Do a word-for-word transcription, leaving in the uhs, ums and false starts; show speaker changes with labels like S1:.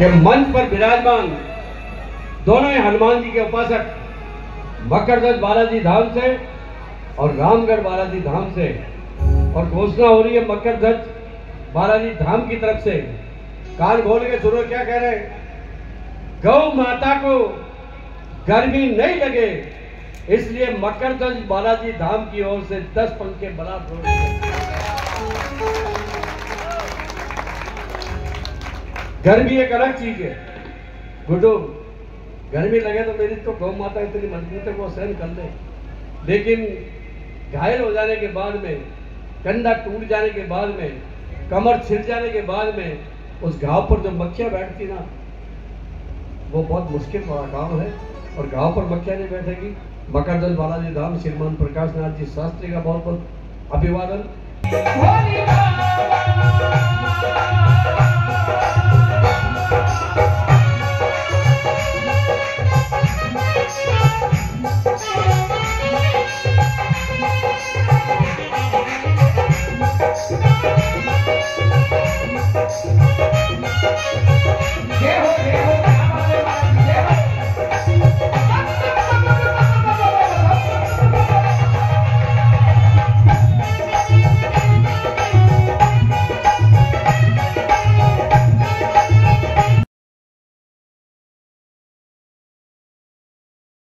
S1: कि मंच पर विराजमान दोनों ही हनुमान जी के उपासक मकरध्वज बालाजी धाम से और रामगढ़ बालाजी धाम से, और घोषणा हो रही है मकरध्वज बालाजी धाम की तरफ से। कान खोल के सुनो क्या कह रहे हैं। गौ माता को गर्मी नहीं लगे इसलिए मकरध्वज बालाजी धाम की ओर से दस पंखे बना दो। गर्मी एक अलग चीज है गुड्डू, गर्मी लगे तो मेरी तो गौ माता इतनी मजबूत है वो सहन कर ले, लेकिन घायल हो जाने के बाद में, कंधा टूट जाने के बाद में, कमर छिल जाने के बाद में उस घाव पर जो मक्खियां बैठती ना, वो बहुत मुश्किल वाला काम है। और घाव पर मक्खियां नहीं बैठेगी। मकरध्वज बालाजी धाम श्रीमान प्रकाश नाथ जी शास्त्री का बहुत बहुत अभिवादन।